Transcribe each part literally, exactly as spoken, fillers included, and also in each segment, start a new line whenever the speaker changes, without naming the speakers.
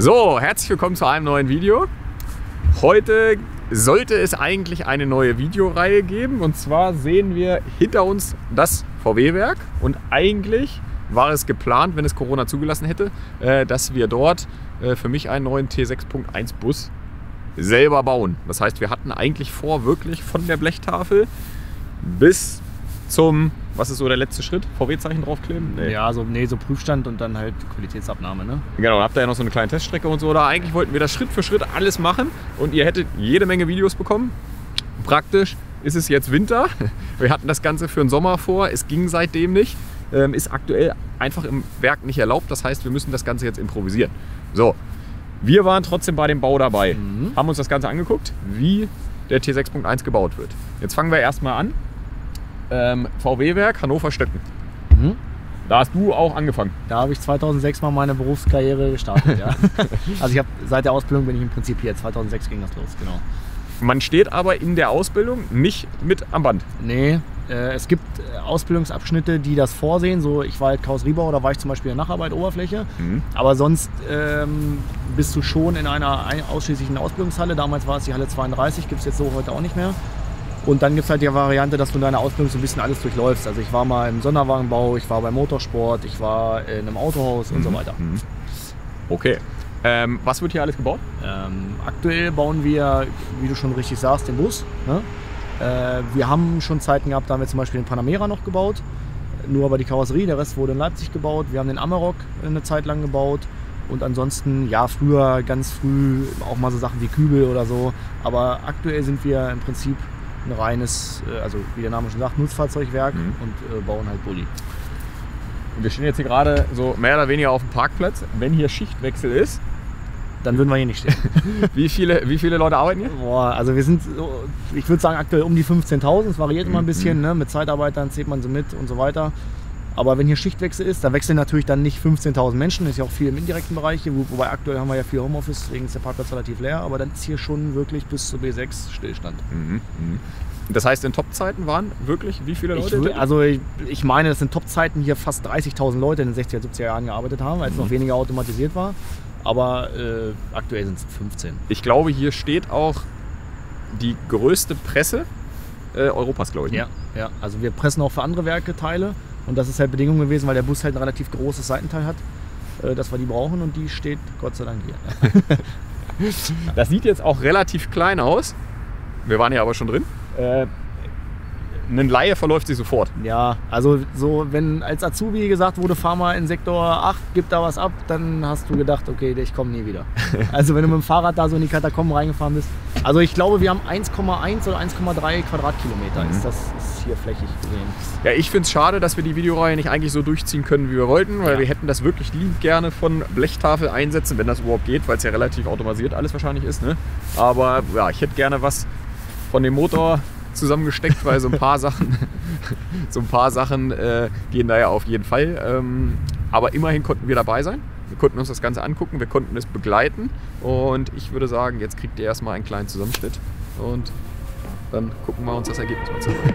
So, herzlich willkommen zu einem neuen Video. Heute sollte es eigentlich eine neue Videoreihe geben. Und zwar sehen wir hinter uns das V W-Werk. Und eigentlich war es geplant, wenn es Corona zugelassen hätte, dass wir dort für mich einen neuen T sechs Punkt eins Bus selber bauen. Das heißt, wir hatten eigentlich vor, wirklich von der Blechtafel bis zum, was ist so der letzte Schritt? V W-Zeichen draufkleben?
Nee. Ja, so, nee, so Prüfstand und dann halt Qualitätsabnahme, ne?
Genau, habt ihr ja noch so eine kleine Teststrecke und so. Da eigentlich wollten wir das Schritt für Schritt alles machen und ihr hättet jede Menge Videos bekommen. Praktisch ist es jetzt Winter. Wir hatten das Ganze für den Sommer vor, es ging seitdem nicht. Ähm, ist aktuell einfach im Werk nicht erlaubt. Das heißt, wir müssen das Ganze jetzt improvisieren. So, wir waren trotzdem bei dem Bau dabei, mhm. haben uns das Ganze angeguckt, wie der T sechs Punkt eins gebaut wird. Jetzt fangen wir erstmal an. Ähm, V W-Werk Hannover-Stöcken. Mhm. Da hast du auch angefangen.
Da habe ich zweitausendsechs mal meine Berufskarriere gestartet. Ja. Also ich habe seit der Ausbildung bin ich im Prinzip hier. zweitausendsechs ging das los, genau.
Man steht aber in der Ausbildung nicht mit am Band.
Nee, äh, es gibt Ausbildungsabschnitte, die das vorsehen. So, ich war halt Karosseriebauer, da war ich zum Beispiel in der Nacharbeit Oberfläche. Mhm. Aber sonst ähm, bist du schon in einer ausschließlichen Ausbildungshalle. Damals war es die Halle zweiunddreißig, gibt es jetzt so heute auch nicht mehr. Und dann gibt es halt die Variante, dass du in deiner Ausbildung so ein bisschen alles durchläufst. Also ich war mal im Sonderwagenbau, ich war beim Motorsport, ich war in einem Autohaus und mhm. so weiter.
Okay. Ähm, was wird hier alles gebaut?
Ähm, aktuell bauen wir, wie du schon richtig sagst, den Bus. Ne? Äh, wir haben schon Zeiten gehabt, da haben wir zum Beispiel den Panamera noch gebaut. Nur aber die Karosserie, der Rest wurde in Leipzig gebaut. Wir haben den Amarok eine Zeit lang gebaut. Und ansonsten, ja, früher, ganz früh auch mal so Sachen wie Kübel oder so. Aber aktuell sind wir im Prinzip ein reines, also wie der Name schon sagt, Nutzfahrzeugwerk mhm. und äh, bauen halt Bulli.
Wir stehen jetzt hier gerade so mehr oder weniger auf dem Parkplatz. Wenn hier Schichtwechsel ist,
dann würden wir hier nicht stehen.
wie, viele, wie viele Leute arbeiten hier?
Boah, also wir sind, so, ich würde sagen aktuell um die fünfzehntausend. Es variiert mhm. immer ein bisschen, ne? Mit Zeitarbeitern zählt man sie mit und so weiter. Aber wenn hier Schichtwechsel ist, da wechseln natürlich dann nicht fünfzehntausend Menschen. Das ist ja auch viel im indirekten Bereich. Wo, wobei aktuell haben wir ja viel Homeoffice, deswegen ist der Parkplatz relativ leer. Aber dann ist hier schon wirklich bis zur B sechs Stillstand.
Mhm. Das heißt, in Topzeiten waren wirklich wie viele Leute?
Ich, also ich, ich meine, das sind Topzeiten hier fast dreißigtausend Leute in den sechziger, siebziger Jahren gearbeitet haben, als mhm. noch weniger automatisiert war. Aber äh, aktuell sind es fünfzehn.
Ich glaube, hier steht auch die größte Presse äh, Europas, glaube ich.
Ja, ja, also wir pressen auch für andere Werke Teile. Und das ist halt Bedingung gewesen, weil der Bus halt ein relativ großes Seitenteil hat, äh, dass wir die brauchen und die steht Gott sei Dank hier.
Das sieht jetzt auch relativ klein aus. Wir waren ja aber schon drin. Äh, ein Laie verläuft sich sofort.
Ja, also so, wenn als Azubi gesagt wurde, fahr mal in Sektor acht, gib da was ab, dann hast du gedacht, okay, ich komme nie wieder. Also wenn du mit dem Fahrrad da so in die Katakomben reingefahren bist. Also ich glaube, wir haben eins Komma eins oder eins Komma drei Quadratkilometer. Mhm. Ist das ist hier flächig gesehen.
Ja, ich finde es schade, dass wir die Videoreihe nicht eigentlich so durchziehen können, wie wir wollten, weil ja. wir hätten das wirklich lieb gerne von Blechtafel einsetzen, wenn das überhaupt geht, weil es ja relativ automatisiert alles wahrscheinlich ist. Ne? Aber ja, ich hätte gerne was von dem Motor zusammengesteckt, weil so ein paar Sachen, so ein paar Sachen äh, gehen da ja auf jeden Fall. Ähm, aber immerhin konnten wir dabei sein. Wir konnten uns das Ganze angucken, wir konnten es begleiten und ich würde sagen, jetzt kriegt ihr erstmal einen kleinen Zusammenschnitt und dann gucken wir uns das Ergebnis mal zusammen an.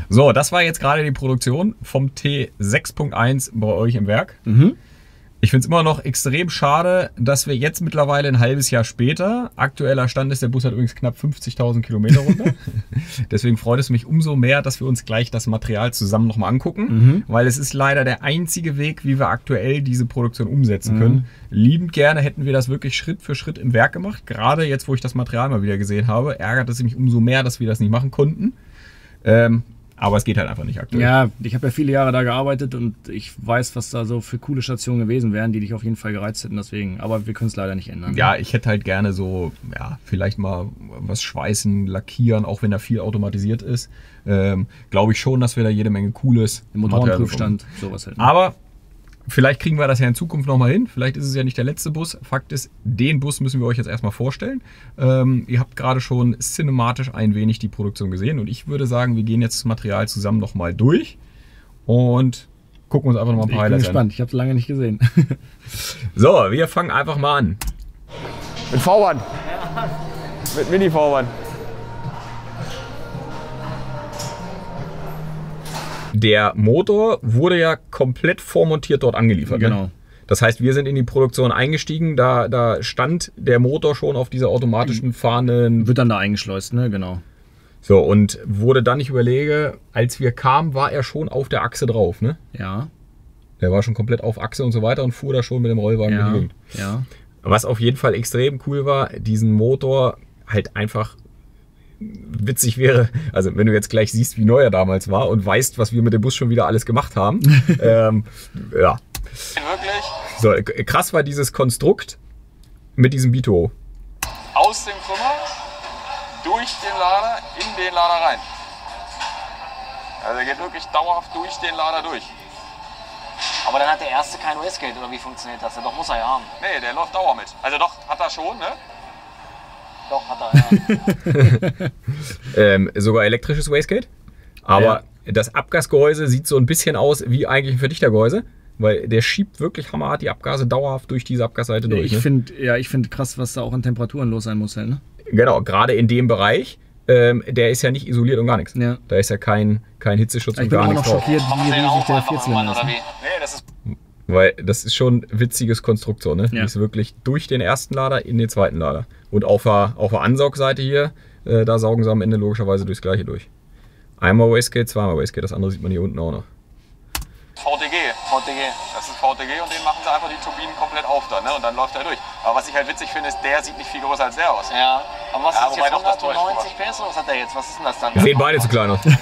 So, das war jetzt gerade die Produktion vom T sechs Punkt eins bei euch im Werk.
Mhm.
Ich finde es immer noch extrem schade, dass wir jetzt mittlerweile ein halbes Jahr später, aktueller Stand ist, der Bus hat übrigens knapp fünfzigtausend Kilometer runter. Deswegen freut es mich umso mehr, dass wir uns gleich das Material zusammen nochmal angucken,
Mhm.
weil es ist leider der einzige Weg, wie wir aktuell diese Produktion umsetzen können.
Mhm.
Liebend gerne hätten wir das wirklich Schritt für Schritt im Werk gemacht. Gerade jetzt, wo ich das Material mal wieder gesehen habe, ärgert es mich umso mehr, dass wir das nicht machen konnten. Ähm, Aber es geht halt einfach nicht aktuell.
Ja, ich habe ja viele Jahre da gearbeitet und ich weiß, was da so für coole Stationen gewesen wären, die dich auf jeden Fall gereizt hätten. Deswegen, aber wir können es leider nicht ändern.
Ja, ich hätte halt gerne so, ja, vielleicht mal was schweißen, lackieren, auch wenn da viel automatisiert ist. Ähm, Glaube ich schon, dass wir da jede Menge cooles
Im
Material
Motorenprüfstand, sowas halt. Ne?
Aber vielleicht kriegen wir das ja in Zukunft nochmal hin. Vielleicht ist es ja nicht der letzte Bus. Fakt ist, den Bus müssen wir euch jetzt erstmal vorstellen. Ähm, ihr habt gerade schon cinematisch ein wenig die Produktion gesehen. Und ich würde sagen, wir gehen jetzt das Material zusammen nochmal durch und gucken uns einfach nochmal ein paar
Ich bin
Highlights an.
gespannt, ich habe es lange nicht gesehen.
So, wir fangen einfach mal an. Mit V-Band. Mit Mini-V-Band. Der Motor wurde ja komplett vormontiert dort angeliefert.
Genau.
Ne? Das heißt, wir sind in die Produktion eingestiegen, da, da stand der Motor schon auf dieser automatischen fahrenden...
Wird dann da eingeschleust, ne? Genau.
So, und wurde dann, ich überlege, als wir kamen, war er schon auf der Achse drauf, ne?
Ja.
Der war schon komplett auf Achse und so weiter und fuhr da schon mit dem Rollwagen
Ja.
durch die Gegend.
Ja.
Was auf jeden Fall extrem cool war, diesen Motor halt einfach witzig wäre, also wenn du jetzt gleich siehst, wie neu er damals war und weißt, was wir mit dem Bus schon wieder alles gemacht haben. ähm, ja.
Wirklich?
So, krass war dieses Konstrukt mit diesem Bito.
Aus dem Krümmer, durch den Lader, in den Lader rein. Also er geht wirklich dauerhaft durch den Lader durch.
Aber dann hat der erste kein Wastegate, oder wie funktioniert das? Doch muss er ja haben.
Nee, der läuft Dauer mit. Also doch, hat er schon, ne?
Doch, hat er, ja.
Ähm, sogar elektrisches Wastegate. Aber ja. Das Abgasgehäuse sieht so ein bisschen aus wie eigentlich ein Verdichtergehäuse. Weil der schiebt wirklich hammerhart die Abgase dauerhaft durch diese Abgasseite durch.
Ich
ne?
finde ja, ich find krass, was da auch an Temperaturen los sein muss. Halt, ne?
Genau, gerade in dem Bereich. Ähm, der ist ja nicht isoliert und gar nichts.
Ja.
Da ist ja kein, kein Hitzeschutz
Ich
und
bin
gar
auch noch
nichts drauf.
schockiert,
Machen
wie
Sie den
riesig
auch
der
einfach
Vierzylinder
irgendwann,
ist.
oder
Ne?
wie? Nee, das ist
Weil das ist schon ein witziges Konstrukt so, ne?
Ja.
Die ist wirklich durch den ersten Lader in den zweiten Lader. Und auf der, auf der Ansaugseite hier, äh, da saugen sie am Ende logischerweise durchs gleiche durch. Einmal Wastegate, zweimal Wastegate, das andere sieht man hier unten auch noch.
V T G.
V T G.
Das ist V T G und den machen sie einfach die Turbinen komplett auf dann, ne? Und dann läuft er durch. Aber was ich halt witzig finde, ist, der sieht nicht viel größer als der aus.
Ja. Aber was
Ja,
ist
wobei
jetzt
doch, das täuscht,
hundertneunzig P S oder was hat der jetzt? Was ist denn das dann?
Sehen beide zu klein aus.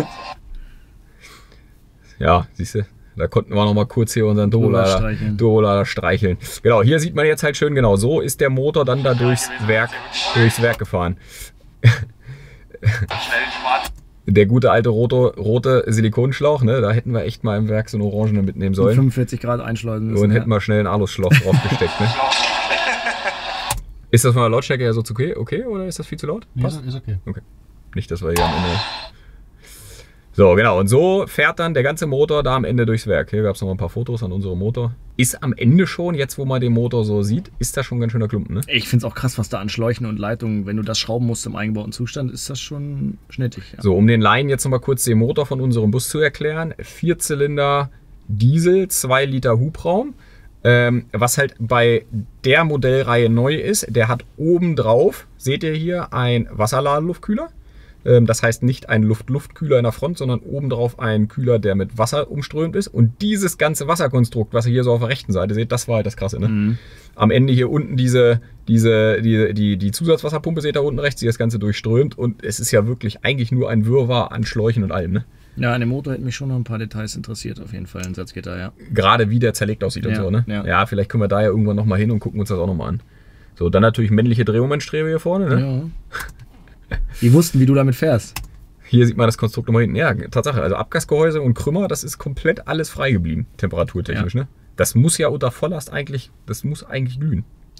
Ja, siehst du, da konnten wir noch mal kurz hier unseren Turbolader
streicheln.
Turbolader streicheln. Genau, hier sieht man jetzt halt schön genau, so ist der Motor dann da durchs Werk, durchs Werk gefahren.
Schnell schwarz.
Der gute alte rote, rote Silikonschlauch, ne? Da hätten wir echt mal im Werk so einen Orangenen mitnehmen sollen.
fünfundvierzig Grad einschleusen müssen.
Und
ja.
hätten wir schnell einen Aluschlauch draufgesteckt. Ne? Ist das von der Lautstärke her so okay, okay oder ist das viel zu laut?
Ja, ist okay.
Okay. Nicht, dass wir hier am Ende... So, genau. Und so fährt dann der ganze Motor da am Ende durchs Werk. Hier gab es noch mal ein paar Fotos an unserem Motor. Ist am Ende schon, jetzt wo man den Motor so sieht, ist das schon ein ganz schöner Klumpen, ne?
Ich finde es auch krass, was da an Schläuchen und Leitungen, wenn du das schrauben musst im eingebauten Zustand, ist das schon schnittig. Ja.
So, um den Laien jetzt noch mal kurz den Motor von unserem Bus zu erklären. Vierzylinder Diesel, zwei Liter Hubraum. Ähm, was halt bei der Modellreihe neu ist, der hat oben drauf, seht ihr hier, ein Wasserladeluftkühler. Das heißt nicht ein Luft-Luft-Kühler in der Front, sondern obendrauf ein Kühler, der mit Wasser umströmt ist. Und dieses ganze Wasserkonstrukt, was ihr hier so auf der rechten Seite seht, das war halt das Krasse. Ne?
Mhm.
Am Ende hier unten diese, diese, die, die, die Zusatzwasserpumpe seht ihr da unten rechts, die das Ganze durchströmt. Und es ist ja wirklich eigentlich nur ein Wirrwarr an Schläuchen und allem. Ne?
Ja, an dem Motor hätten mich schon noch ein paar Details interessiert, auf jeden Fall, ein Satzgitter, ja.
Gerade wie der zerlegt aussieht und
Ja,
so. Ne?
ja.
Ja, vielleicht können wir da ja irgendwann nochmal hin und gucken uns das auch nochmal an. So, dann natürlich männliche Drehmomentstrebe hier vorne. Ne?
Ja. Die wussten, wie du damit fährst.
Hier sieht man das Konstrukt nochmal hinten. Ja, Tatsache. Also Abgasgehäuse und Krümmer, das ist komplett alles frei geblieben, temperaturtechnisch.
Ja.
Ne? Das muss ja unter Volllast eigentlich, das muss eigentlich glühen.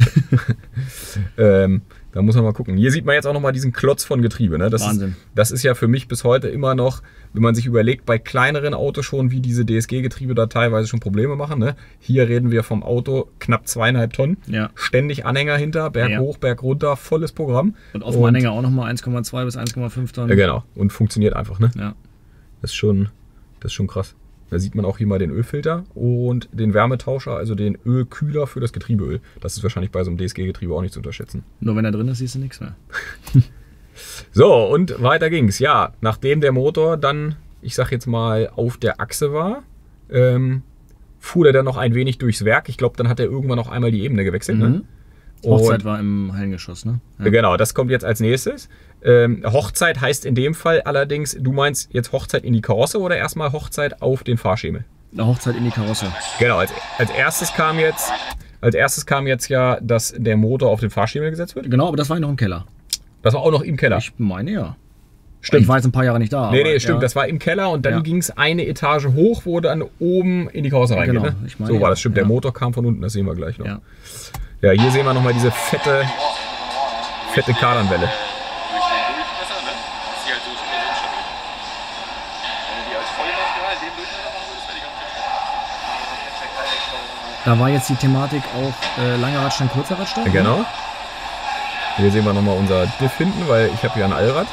ähm, da muss man mal gucken. Hier sieht man jetzt auch nochmal diesen Klotz von Getriebe. Ne? Das
Wahnsinn.
Ist, das ist ja für mich bis heute immer noch, wenn man sich überlegt, bei kleineren Autos schon, wie diese D S G-Getriebe da teilweise schon Probleme machen. Ne? Hier reden wir vom Auto knapp zweieinhalb Tonnen.
Ja.
Ständig Anhänger hinter, Berg
Ja.
hoch, Berg runter, volles Programm.
Und auf dem Anhänger auch nochmal eins Komma zwei bis eins Komma fünf Tonnen.
Ja, genau. Und funktioniert einfach. Ne?
Ja.
Das ist schon, das ist schon krass. Da sieht man auch hier mal den Ölfilter und den Wärmetauscher, also den Ölkühler für das Getriebeöl. Das ist wahrscheinlich bei so einem D S G-Getriebe auch nicht zu unterschätzen.
Nur wenn er drin ist, siehst du nichts mehr.
So, und weiter ging's. Ja, nachdem der Motor dann, ich sag jetzt mal, auf der Achse war, ähm, fuhr er dann noch ein wenig durchs Werk. Ich glaube, dann hat er irgendwann noch einmal die Ebene gewechselt.
Mhm.
Ne?
Hochzeit war im Hallengeschoss, ne? Ja.
Genau, das kommt jetzt als nächstes. Ähm, Hochzeit heißt in dem Fall allerdings, du meinst jetzt Hochzeit in die Karosse oder erstmal Hochzeit auf den Fahrschemel?
Eine Hochzeit in die Karosse.
Genau, als, als erstes kam jetzt, als erstes kam jetzt ja, dass der Motor auf den Fahrschemel gesetzt wird.
Genau, aber das war ja noch im Keller.
Das war auch noch im Keller.
Ich meine ja.
Stimmt.
Ich war jetzt ein paar Jahre nicht da.
Nee,
aber,
nee, stimmt.
Ja.
Das war im Keller und dann
Ja.
ging es eine Etage hoch, wo dann oben in die Karosse reingeht.
Genau,
Ne?
ich meine,
so war
ja.
das, stimmt. Der
Ja.
Motor kam von unten, das sehen wir gleich noch.
Ja.
Ja, hier sehen wir nochmal diese fette, fette Kardanwelle.
Durch den Durchmesser, ne? Ist die halt so schon so stabil. Wenn du die als Vollmaske halt den Durchmesser machen würdest, wäre die ganz schön.
Da war jetzt die Thematik auch äh, langer Radstand, kurzer Radstand.
Genau. Hier sehen wir nochmal unser Diff hinten, weil ich habe hier ein Allrad.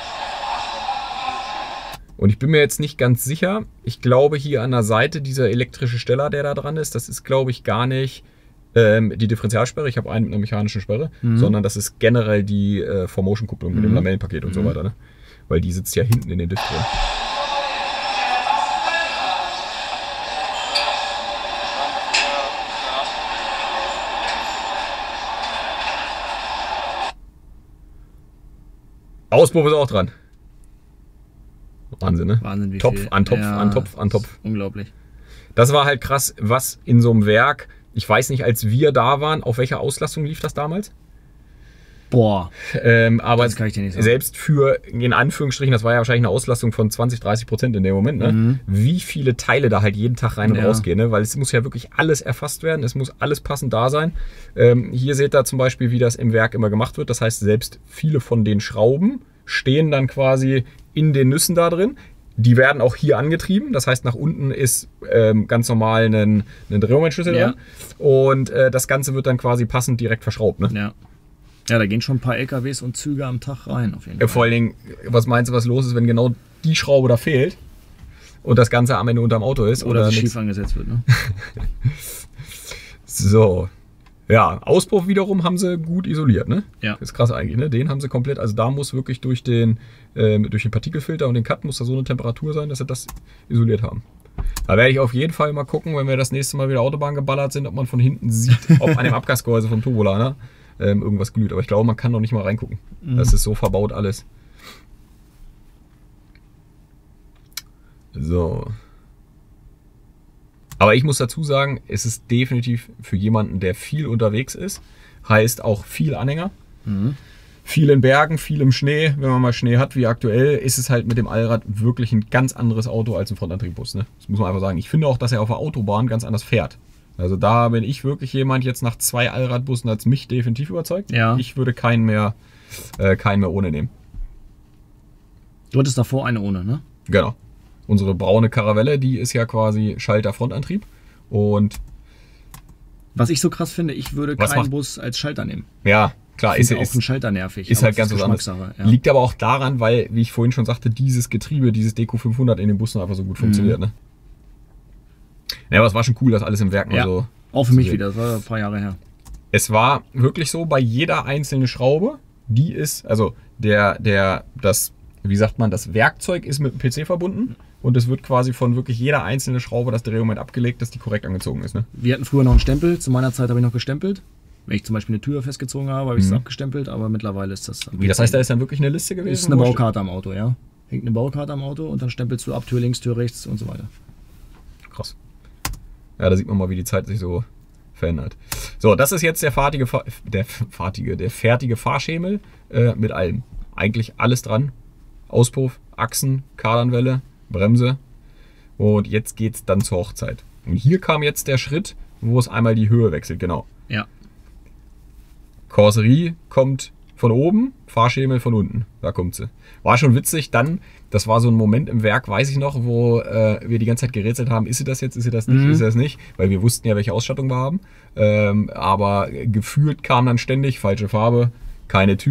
Und ich bin mir jetzt nicht ganz sicher. Ich glaube hier an der Seite dieser elektrische Steller, der da dran ist, das ist glaube ich gar nicht ähm, die Differentialsperre. Ich habe einen mit einer mechanischen Sperre,
Mhm.
sondern das ist generell die äh, Formotion-Kupplung mit dem
Mhm.
Lamellenpaket und so
Mhm.
weiter. Ne? Weil die sitzt ja hinten in den Diff drin. Auspuff ist auch dran. Wahnsinn, ne?
Wahnsinn, wie
Topf
viel.
an Topf
Ja,
an Topf an Topf.
Unglaublich.
Das war halt krass, was in so einem Werk, ich weiß nicht, als wir da waren, auf welcher Auslastung lief das damals?
Boah.
Ähm, aber
Das kann ich dir nicht sagen.
selbst für, in Anführungsstrichen, das war ja wahrscheinlich eine Auslastung von zwanzig, dreißig Prozent in dem Moment, ne?
Mhm.
Wie viele Teile da halt jeden Tag rein und
Ja.
rausgehen, ne? Weil es muss ja wirklich alles erfasst werden, es muss alles passend da sein. Ähm, hier seht ihr zum Beispiel, wie das im Werk immer gemacht wird. Das heißt, selbst viele von den Schrauben stehen dann quasi in den Nüssen da drin. Die werden auch hier angetrieben. Das heißt, nach unten ist ähm, ganz normal ein, ein Drehmomentschlüssel
Ja.
dran. Und äh, das Ganze wird dann quasi passend direkt verschraubt. Ne?
Ja. Ja, da gehen schon ein paar L K Ws und Züge am Tag rein, auf jeden
Äh,
Fall.
vor allen Dingen, was meinst du, was los ist, wenn genau die Schraube da fehlt und das Ganze am Ende unterm Auto ist?
Oder,
Oder
das
nix?
schief angesetzt wird, ne?
So. Ja, Auspuff wiederum haben sie gut isoliert, ne?
Ja.
Das ist krass eigentlich, ne? Den haben sie komplett, also da muss wirklich durch den, ähm, durch den Partikelfilter und den Cut muss da so eine Temperatur sein, dass sie das isoliert haben. Da werde ich auf jeden Fall mal gucken, wenn wir das nächste Mal wieder Autobahn geballert sind, ob man von hinten sieht, ob an dem Abgasgehäuse vom Turbolader ähm, irgendwas glüht. Aber ich glaube, man kann noch nicht mal reingucken.
Mhm.
Das ist so verbaut alles. So. Aber ich muss dazu sagen, es ist definitiv für jemanden, der viel unterwegs ist, heißt auch viel Anhänger.
Mhm.
Viel in Bergen, viel im Schnee. Wenn man mal Schnee hat, wie aktuell, ist es halt mit dem Allrad wirklich ein ganz anderes Auto als ein Frontantriebbus. Ne? Das muss man einfach sagen. Ich finde auch, dass er auf der Autobahn ganz anders fährt. Also da bin ich wirklich jemand jetzt nach zwei Allradbussen als mich definitiv überzeugt.
Ja.
Ich würde keinen mehr, äh, keinen mehr ohne nehmen.
Du hattest davor eine ohne, ne?
Genau. Unsere braune Caravelle, die ist ja quasi Schalter-Frontantrieb. Und
Was ich so krass finde, ich würde
Was
keinen
macht-
Bus als Schalter nehmen.
ja, klar,
Ich
ist,
finde auch
ist,
ein Schalter nervig.
ist
aber
halt
das
ganz was anderes.
Geschmackssache, ja.
Liegt aber auch daran, weil, wie ich vorhin schon sagte, dieses Getriebe, dieses D Q fünfhundert in den Bussen einfach so gut funktioniert.
Mhm.
Ne? Ja, aber es war schon cool, das alles im Werk mal
Ja.
so.
Auch für mich
sehen.
wieder, das war ein paar Jahre her.
Es war wirklich so, bei jeder einzelnen Schraube, die ist, also der, der, das, wie sagt man, das Werkzeug ist mit dem P C verbunden und es wird quasi von wirklich jeder einzelnen Schraube das Drehmoment abgelegt, dass die korrekt angezogen ist. Ne?
Wir hatten früher noch einen Stempel, zu meiner Zeit habe ich noch gestempelt. Wenn ich zum Beispiel eine Tür festgezogen habe, habe ich es
Mhm.
abgestempelt, aber mittlerweile ist das... am
Wie, das heißt, da
P C.
ist dann wirklich eine Liste gewesen?
ist eine
wo-
Baukarte am Auto, ja. Hängt eine Baukarte am Auto und dann stempelst du ab, Tür links, Tür rechts und so weiter.
Krass. Ja, da sieht man mal, wie die Zeit sich so verändert. So, das ist jetzt der fertige, Fahr- der fertige, der fertige Fahrschemel äh, mit allem. Eigentlich alles dran. Auspuff, Achsen, Kardanwelle, Bremse. Und jetzt geht es dann zur Hochzeit. Und hier kam jetzt der Schritt, wo es einmal die Höhe wechselt, genau.
Ja.
Karosserie kommt von oben, Fahrschemel von unten. Da kommt sie. War schon witzig. Dann, das war so ein Moment im Werk, weiß ich noch, wo äh, wir die ganze Zeit gerätselt haben, ist sie das jetzt, ist sie das nicht,
Mhm.
ist sie das nicht, weil wir wussten ja, welche Ausstattung wir haben. Ähm, aber gefühlt kam dann ständig falsche Farbe, keine Tür,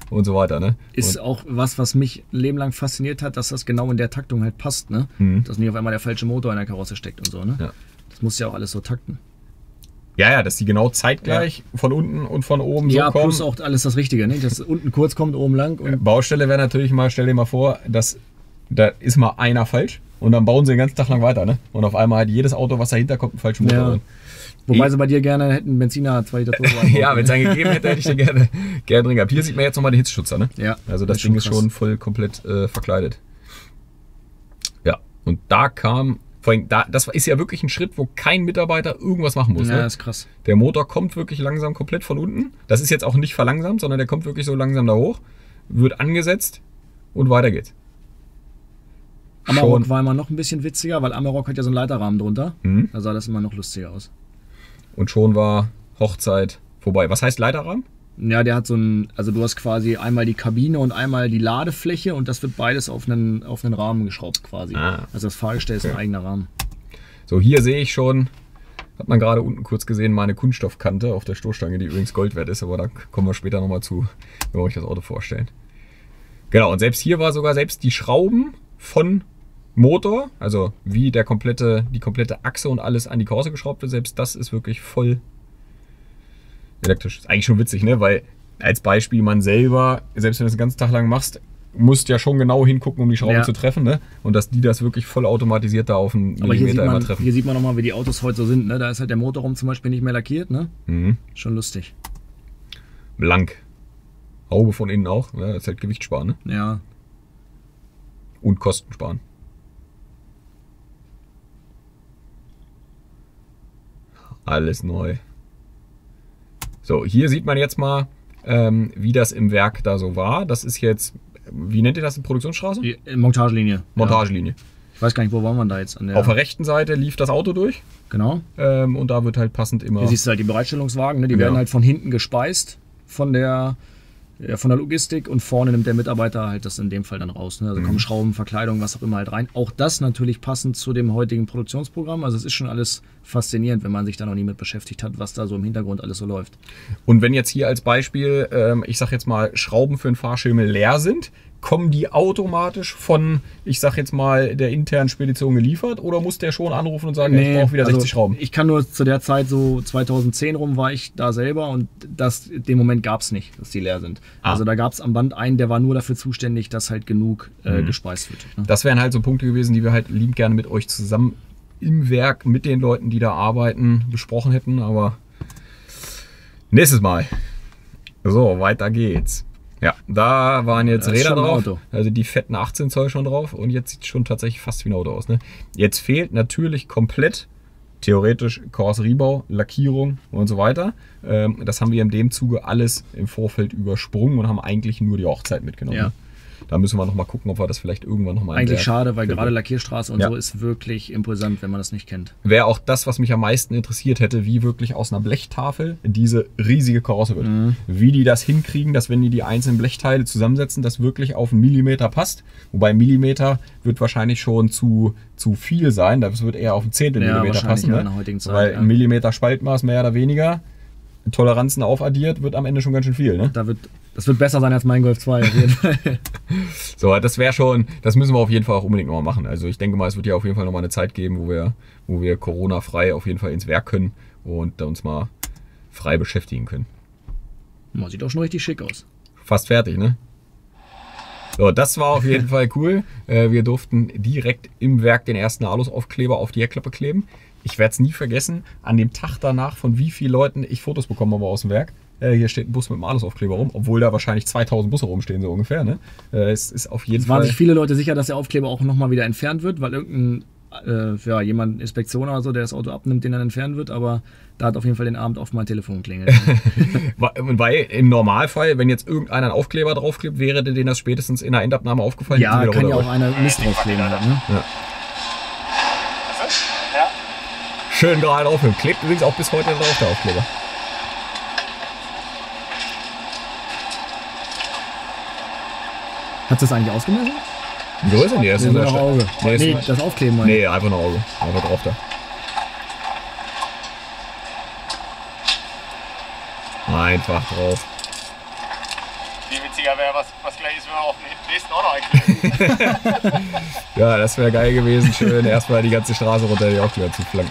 und so weiter. Ne?
Ist
und,
auch was, was mich ein Leben lang fasziniert hat, dass das genau in der Taktung halt passt. Ne?
Mhm.
Dass nicht auf einmal der falsche Motor in der Karosse steckt und so. Ne?
Ja.
Das muss ja auch alles so takten.
Ja, ja, dass die genau zeitgleich ja. von unten und von oben
ja,
so kommen.
Ja, plus auch alles das Richtige. Ne? Dass unten kurz kommt, oben lang. Und
Baustelle wäre natürlich mal, stell dir mal vor, dass da ist mal einer falsch und dann bauen sie den ganzen Tag lang weiter. Ne? Und auf einmal hat jedes Auto, was dahinter kommt, einen falschen Motor.
Ja.
Drin.
Wobei
ich,
sie bei dir gerne hätten Benziner zwei Liter Turbo.
Ja, wenn es einen gegeben hätte, hätte ich den gerne, gerne drin gehabt. Hier sieht man jetzt nochmal den Hitzschutzer. Ne?
Ja,
also das, das Ding ist schon, ist schon voll komplett äh, verkleidet. Ja, und da kam... Vor allem, da, das ist ja wirklich ein Schritt, wo kein Mitarbeiter irgendwas machen muss.
Ja,
ne?
das ist krass.
Der Motor kommt wirklich langsam komplett von unten. Das ist jetzt auch nicht verlangsamt, sondern der kommt wirklich so langsam da hoch, wird angesetzt und weiter geht's.
Amarok war immer noch ein bisschen witziger, weil Amarok hat ja so einen Leiterrahmen drunter.
Mhm.
Da sah das immer noch lustiger aus.
Und schon war Hochzeit vorbei. Was heißt Leiterrahmen?
Ja, der hat so ein, also du hast quasi einmal die Kabine und einmal die Ladefläche und das wird beides auf einen, auf einen Rahmen geschraubt quasi. Ah. Also das Fahrgestell ist okay. Ein eigener Rahmen.
So, hier sehe ich schon, hat man gerade unten kurz gesehen, meine Kunststoffkante auf der Stoßstange, die übrigens Gold wert ist, aber da kommen wir später nochmal zu, wenn wir euch das Auto vorstellen. Genau, und selbst hier war sogar selbst die Schrauben von Motor, also wie der komplette, die komplette Achse und alles an die Karosse geschraubt wird, selbst das ist wirklich voll elektrisch. Ist eigentlich schon witzig, ne? Weil als Beispiel man selber, selbst wenn du das den ganzen Tag lang machst, musst ja schon genau hingucken, um die Schrauben ja. zu treffen, ne? Und dass die das wirklich voll automatisiert da auf einen
Aber hier
Millimeter
sieht man,
immer treffen.
Hier sieht man nochmal, wie die Autos heute so sind, ne? Da ist halt der Motorraum zum Beispiel nicht mehr lackiert, ne?
Mhm.
Schon lustig.
Blank. Haube von innen auch, ne? Das ist halt Gewicht sparen, ne?
Ja.
Und Kosten sparen. Alles neu. So, hier sieht man jetzt mal, ähm, wie das im Werk da so war. Das ist jetzt, wie nennt ihr das, eine Produktionsstraße?
Die Montagelinie.
Montagelinie.
Ja. Ich weiß gar nicht, wo waren wir da jetzt? An der
Auf der rechten Seite lief das Auto durch.
Genau.
Ähm, und da wird halt passend immer...
Hier siehst du halt die Bereitstellungswagen, ne? Die
genau.
werden halt von hinten gespeist von der, ja, von der Logistik und vorne nimmt der Mitarbeiter halt das in dem Fall dann raus. Ne? Also mhm. kommen Schrauben, Verkleidung, was auch immer halt rein. Auch das natürlich passend zu dem heutigen Produktionsprogramm. Also es ist schon alles faszinierend, wenn man sich da noch nie mit beschäftigt hat, was da so im Hintergrund alles so läuft.
Und wenn jetzt hier als Beispiel, ähm, ich sag jetzt mal, Schrauben für einen Fahrschemel leer sind, kommen die automatisch von, ich sag jetzt mal, der internen Spedition geliefert oder muss der schon anrufen und sagen, nee, ich brauche wieder sechzig also Schrauben?
Ich kann nur zu der Zeit, so zweitausendzehn rum, war ich da selber und das, den Moment gab es nicht, dass die leer sind. Ah. Also da gab es am Band einen, der war nur dafür zuständig, dass halt genug äh, mhm. gespeist wird. Ne?
Das wären halt so Punkte gewesen, die wir halt lieb gerne mit euch zusammen im Werk mit den Leuten, die da arbeiten, besprochen hätten, aber nächstes Mal. So, weiter geht's. Ja, da waren jetzt Räder drauf, also die fetten achtzehn Zoll schon drauf und jetzt sieht es schon tatsächlich fast wie ein Auto aus. Ne? Jetzt fehlt natürlich komplett, theoretisch, Karosseriebau, Lackierung und so weiter. Ähm, das haben wir in dem Zuge alles im Vorfeld übersprungen und haben eigentlich nur die Hochzeit mitgenommen. Ja. Da müssen wir noch mal gucken, ob wir das vielleicht irgendwann noch mal
Eigentlich schade, weil gerade Lackierstraße und ja. so ist wirklich imposant, wenn man das nicht kennt.
Wäre auch das, was mich am meisten interessiert hätte, wie wirklich aus einer Blechtafel diese riesige Karosse wird. Mhm. Wie die das hinkriegen, dass wenn die die einzelnen Blechteile zusammensetzen, das wirklich auf einen Millimeter passt. Wobei Millimeter wird wahrscheinlich schon zu, zu viel sein. Das wird eher auf einen Zehntel ja, Millimeter passen. Ne? In der heutigen Zeit, weil ja. ein Millimeter Spaltmaß mehr oder weniger, Toleranzen aufaddiert, wird am Ende schon ganz schön viel. Ne?
Da wird, das wird besser sein als mein Golf zwei auf jeden Fall.
So, das wäre schon, das müssen wir auf jeden Fall auch unbedingt nochmal machen. Also ich denke mal, es wird ja auf jeden Fall nochmal eine Zeit geben, wo wir, wo wir Corona-frei auf jeden Fall ins Werk können und uns mal frei beschäftigen können.
Man sieht auch schon richtig schick aus.
Fast fertig, ne? So, das war auf jeden Fall cool. Wir durften direkt im Werk den ersten Alusaufkleber auf die Heckklappe kleben. Ich werde es nie vergessen, an dem Tag danach, von wie vielen Leuten ich Fotos bekommen habe aus dem Werk. Äh, hier steht ein Bus mit einem Alusaufkleber rum, obwohl da wahrscheinlich zweitausend Busse rumstehen, so ungefähr. Ne? Äh, es ist auf jeden
es waren
Fall...
sich viele Leute sicher, dass der Aufkleber auch nochmal wieder entfernt wird, weil irgendein, äh, ja, jemand, Inspektion oder so, der das Auto abnimmt, den dann entfernen wird, aber da hat auf jeden Fall den Abend oft mein Telefon geklingelt.
Weil im Normalfall, wenn jetzt irgendeiner einen Aufkleber draufklebt, wäre denen das spätestens in der Endabnahme aufgefallen.
Ja, kann ja auch einer Mist draufkleben. Halt, ne?
Ja. Schön gerade drauf. Klebt übrigens auch bis heute drauf, der Aufkleber.
Hat das eigentlich ausgemessen?
Wie groß ist denn die? Das
nee,
ist
nur noch Auge.
Nee,
nee das Aufkleben meine
Nee, einfach nur Auge. Einfach drauf da. Einfach drauf.
Viel witziger witziger wäre, was, was gleich ist, wenn wir auf den nächsten auch noch einkriegen.
Ja, das wäre geil gewesen. Schön erstmal die ganze Straße runter, die Aufkleber zu flanken.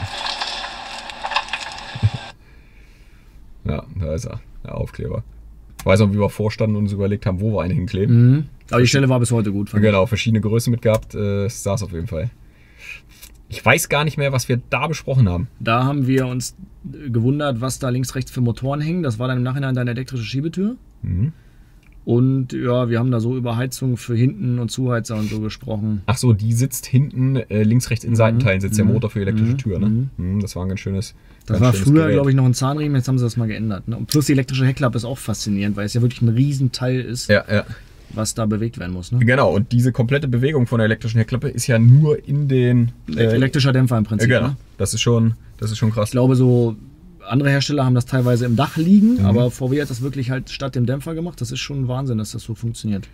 Ja, da ist er, der Aufkleber. Ich weiß noch, wie wir vorstanden und uns überlegt haben, wo wir einen hinkleben.
Mhm. Aber die Stelle war bis heute gut.
Genau, verschiedene Größen mitgehabt, äh, saß auf jeden Fall. Ich weiß gar nicht mehr, was wir da besprochen haben.
Da haben wir uns gewundert, was da links, rechts für Motoren hängen. Das war dann im Nachhinein deine elektrische Schiebetür.
Mhm.
Und ja, wir haben da so über Heizung für hinten und Zuheizer und so gesprochen.
Ach so, die sitzt hinten, äh, links, rechts in Seitenteilen sitzt der Motor für die elektrische
Mhm.
Tür. Ne?
Mhm.
Mhm, das war ein ganz schönes
Das
ganz
war
schönes
früher,
Gerät.
glaube ich, noch ein Zahnriemen, jetzt haben sie das mal geändert. Ne? Und plus die elektrische Heckklappe ist auch faszinierend, weil es ja wirklich ein Riesenteil ist,
Ja, ja.
was da bewegt werden muss. Ne?
Genau, und diese komplette Bewegung von der elektrischen Heckklappe ist ja nur in den...
Äh, elektrischer Dämpfer im
äh,
Prinzip.
genau,
Ne?
das ist schon, das ist schon krass.
Ich glaube, so andere Hersteller haben das teilweise im Dach liegen, mhm. aber V W hat das wirklich halt statt dem Dämpfer gemacht. Das ist schon ein Wahnsinn, dass das so funktioniert.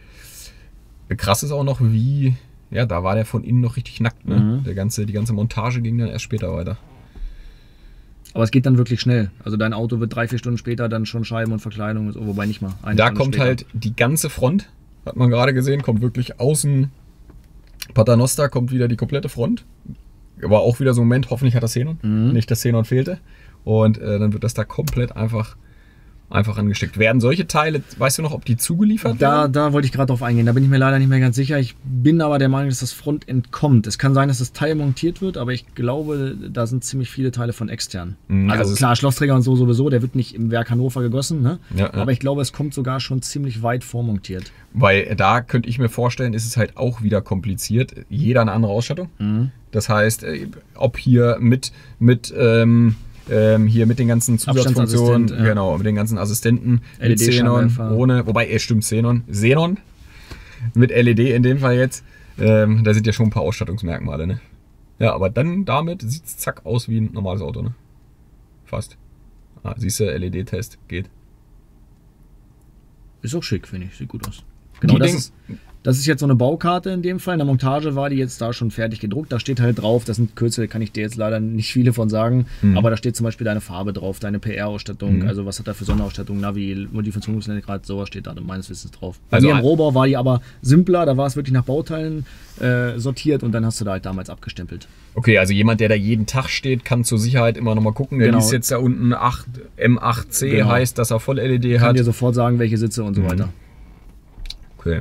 Krass ist auch noch, wie... Ja, da war der von innen noch richtig nackt. Ne?
Mhm.
Der ganze, die ganze Montage ging dann erst später weiter.
Aber es geht dann wirklich schnell. Also dein Auto wird drei, vier Stunden später dann schon Scheiben und Verkleidung, und so, wobei nicht mal. Eine
Da
Stunde
kommt
später.
halt die ganze Front, hat man gerade gesehen, kommt wirklich außen Paternoster, kommt wieder die komplette Front. Aber auch wieder so ein Moment, hoffentlich hat das Xenon,
Mhm.
nicht das Xenon fehlte. Und äh, dann wird das da komplett einfach, einfach angesteckt. Werden solche Teile, weißt du noch, ob die zugeliefert
Da,
werden?
da wollte ich gerade drauf eingehen. Da bin ich mir leider nicht mehr ganz sicher. Ich bin aber der Meinung, dass das Front entkommt. Es kann sein, dass das Teil montiert wird, aber ich glaube, da sind ziemlich viele Teile von extern.
Mhm,
also,
also es-
klar, Schlossträger und so sowieso, der wird nicht im Werk Hannover gegossen. Ne?
Ja, ja.
Aber ich glaube, es kommt sogar schon ziemlich weit vormontiert.
Weil da könnte ich mir vorstellen, ist es halt auch wieder kompliziert. Jeder eine andere Ausstattung.
Mhm.
Das heißt, äh, ob hier mit, mit ähm, ähm, hier mit den ganzen Zusatzfunktionen,
Abstandsassistent, ja.
genau, mit den ganzen Assistenten,
L E
mit Xenon,
D-Scheinwerfer.
ohne, wobei, er stimmt, Xenon, Xenon, mit L E D in dem Fall jetzt, ähm, da sind ja schon ein paar Ausstattungsmerkmale, ne? Ja, aber dann damit sieht es zack aus wie ein normales Auto, ne? Fast. Ah, siehst du, L E D-Test, geht.
Ist auch schick, finde ich. Sieht gut aus. Genau,
Die
das
Ding-
ist, das ist jetzt so eine Baukarte in dem Fall. In der Montage war die jetzt da schon fertig gedruckt. Da steht halt drauf, das sind Kürzel, kann ich dir jetzt leider nicht viele von sagen,
Mhm.
aber da steht zum Beispiel deine Farbe drauf, deine P R-Ausstattung,
Mhm.
also was hat er für Sonderausstattung, Navi, Multifunktionsgrad, sowas steht da meines Wissens drauf. Bei
Also
mir im
ein-
Rohbau war die aber simpler, da war es wirklich nach Bauteilen äh, sortiert und dann hast du da halt damals abgestempelt.
Okay, also jemand, der da jeden Tag steht, kann zur Sicherheit immer noch mal gucken. Der
Genau.
liest jetzt da unten acht M acht C,
Genau.
heißt, dass er voll L E D
Kann
hat.
dir sofort sagen, welche Sitze und so
Mhm.
weiter.
Okay.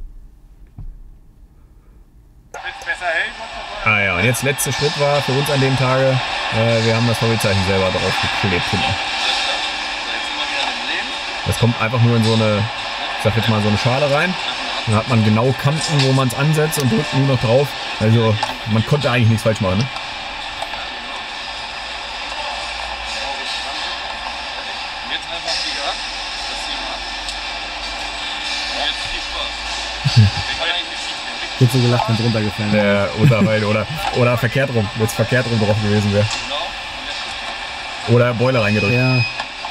Wenn es besser hält, was
Ah ja, und jetzt letzter Schritt war für uns an dem Tage, äh, wir haben das V W-Zeichen selber draufgeklebt hinten. Das kommt einfach nur in so eine, ich sag jetzt mal, so eine Schale rein. Dann hat man genau Kanten, wo man es ansetzt und drückt nur noch drauf. Also man konnte eigentlich nichts falsch machen. Ne?
Jetzt einfach die Gas, das ziehen wir ab. Und jetzt viel Spaß. Der kann eigentlich nicht schief gehen.
Ich hätte so gelacht, wenn es runtergefallen wäre.
Äh, oder, halt, oder, oder verkehrt rum, wenn es verkehrt rum drauf gewesen wäre.
Genau. Und jetzt
Oder Boiler reingedrückt.
Ja,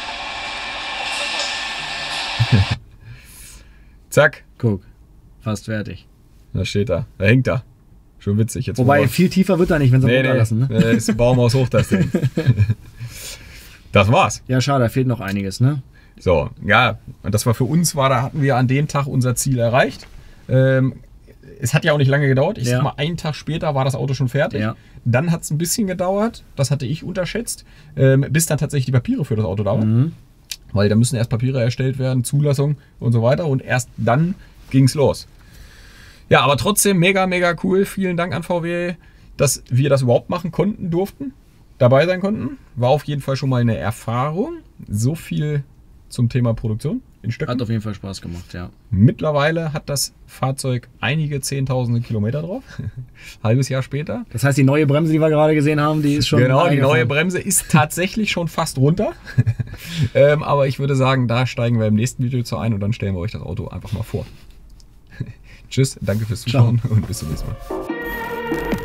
Zack,
guck, fast fertig.
da steht da. Da hängt da. Schon witzig. Jetzt
Wobei,
wo wir-
viel tiefer wird er nicht, wenn sie
nee, nee,
runterlassen. Ne?
äh, ist ein Baum aus hoch, das Ding. Das war's.
Ja, schade, da fehlt noch einiges, ne?
So, ja, und das war für uns, war, da hatten wir an dem Tag unser Ziel erreicht. Ähm, es hat ja auch nicht lange gedauert. Ich
Ja.
sag mal, einen Tag später war das Auto schon fertig.
Ja.
Dann hat es ein bisschen gedauert, das hatte ich unterschätzt, ähm, bis dann tatsächlich die Papiere für das Auto da waren.
Mhm.
Weil da müssen erst Papiere erstellt werden, Zulassung und so weiter. Und erst dann ging's los. Ja, aber trotzdem mega, mega cool. Vielen Dank an V W, dass wir das überhaupt machen konnten, durften, dabei sein konnten. War auf jeden Fall schon mal eine Erfahrung. So viel zum Thema Produktion in Stöcken.
Hat auf jeden Fall Spaß gemacht, ja.
Mittlerweile hat das Fahrzeug einige Zehntausende Kilometer drauf. Halbes Jahr später.
Das heißt, die neue Bremse, die wir gerade gesehen haben, die ist schon.
Genau, die
eingefahren.
neue Bremse ist tatsächlich schon fast runter. ähm, aber ich würde sagen, da steigen wir im nächsten Video zu ein und dann stellen wir euch das Auto einfach mal vor. Tschüss, danke fürs Zuschauen und bis zum nächsten Mal.